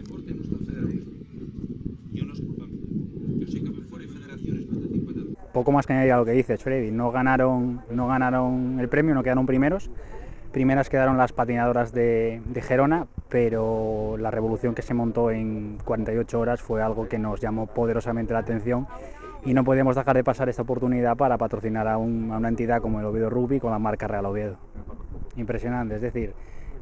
deporte no está federado. Yo no es culpa mía. Yo sé que fuera federaciones participan. Poco más que añadir a lo que dices, Freddy. No ganaron el premio, no quedaron primeros. Primeras quedaron las patinadoras de Gerona, pero la revolución que se montó en 48 horas fue algo que nos llamó poderosamente la atención y no podíamos dejar de pasar esta oportunidad para patrocinar a una entidad como el Oviedo Rugby con la marca Real Oviedo. Impresionante, es decir,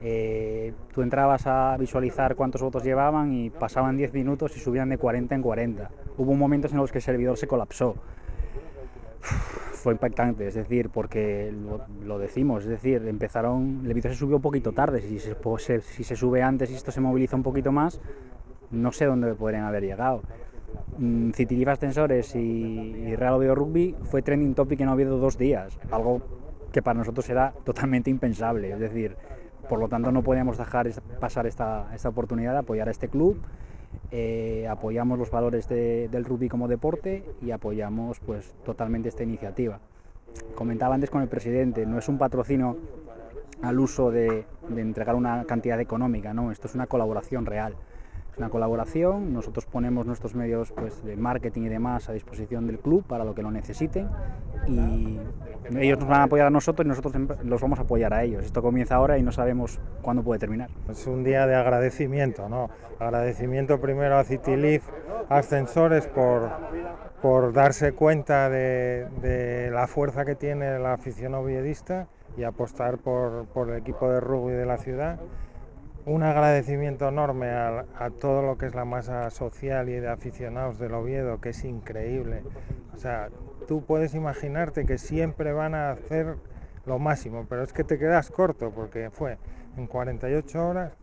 tú entrabas a visualizar cuántos votos llevaban y pasaban 10 minutos y subían de 40 en 40. Hubo momentos en los que el servidor se colapsó. Fue impactante, es decir, porque lo decimos, es decir, el vídeo se subió un poquito tarde, si se sube antes y esto se moviliza un poquito más, no sé dónde podrían haber llegado. City Life Ascensores y Real Oviedo Rugby fue trending topic en Oviedo 2 días, algo que para nosotros era totalmente impensable, es decir, por lo tanto no podíamos dejar pasar esta oportunidad de apoyar a este club. Apoyamos los valores del rugby como deporte y apoyamos pues totalmente esta iniciativa. Comentaba antes con el presidente, no es un patrocinio al uso de entregar una cantidad económica, no, esto es una colaboración real. Es una colaboración, nosotros ponemos nuestros medios pues, de marketing y demás a disposición del club para lo que lo necesiten y ellos nos van a apoyar a nosotros y nosotros los vamos a apoyar a ellos. Esto comienza ahora y no sabemos cuándo puede terminar. Es un día de agradecimiento, ¿no? Agradecimiento primero a City Life Ascensores por darse cuenta de la fuerza que tiene la afición oviedista y apostar por el equipo de rugby de la ciudad. Un agradecimiento enorme a todo lo que es la masa social y de aficionados del Oviedo, que es increíble. O sea, tú puedes imaginarte que siempre van a hacer lo máximo, pero es que te quedas corto porque fue en 48 horas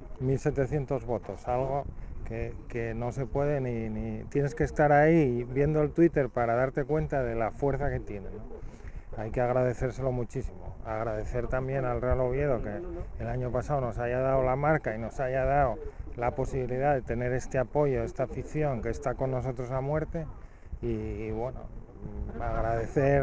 1.700 votos, algo que no se puede ni tienes que estar ahí viendo el Twitter para darte cuenta de la fuerza que tiene, ¿no? Hay que agradecérselo muchísimo. Agradecer también al Real Oviedo que el año pasado nos haya dado la marca y nos haya dado la posibilidad de tener este apoyo, esta afición que está con nosotros a muerte y bueno, agradecer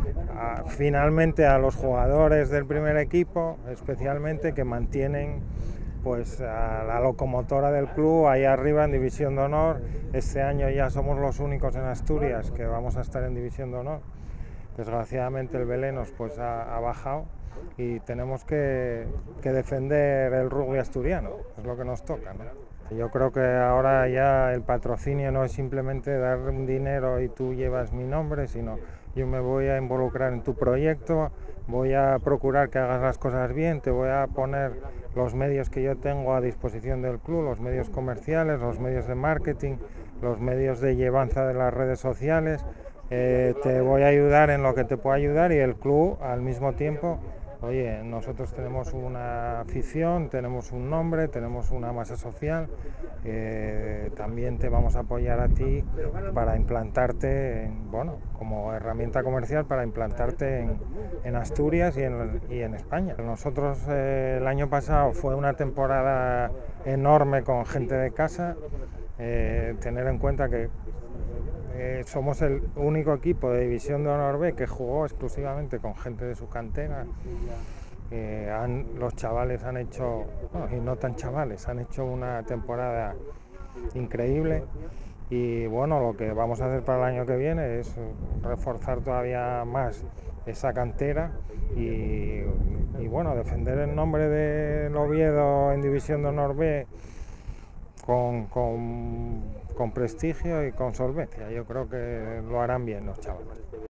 finalmente a los jugadores del primer equipo, especialmente que mantienen pues a la locomotora del club ahí arriba en División de Honor. Este año ya somos los únicos en Asturias que vamos a estar en División de Honor. Desgraciadamente el Belenos pues ha bajado y tenemos que defender el rugby asturiano, es lo que nos toca, ¿no? Yo creo que ahora ya el patrocinio no es simplemente dar un dinero y tú llevas mi nombre, sino yo me voy a involucrar en tu proyecto, voy a procurar que hagas las cosas bien, te voy a poner los medios que yo tengo a disposición del club, los medios comerciales, los medios de marketing, los medios de llevanza de las redes sociales. Te voy a ayudar en lo que te pueda ayudar y el club al mismo tiempo, oye, nosotros tenemos una afición, tenemos un nombre, tenemos una masa social, también te vamos a apoyar a ti para implantarte, bueno, como herramienta comercial para implantarte en Asturias y en España. Nosotros el año pasado fue una temporada enorme con gente de casa, tener en cuenta que somos el único equipo de División de Honor B que jugó exclusivamente con gente de su cantera. Los chavales han hecho, bueno, y no tan chavales, han hecho una temporada increíble y bueno, lo que vamos a hacer para el año que viene es reforzar todavía más esa cantera y bueno, defender el nombre del Oviedo en División de Honor B con prestigio y con solvencia. Yo creo que lo harán bien los chavales.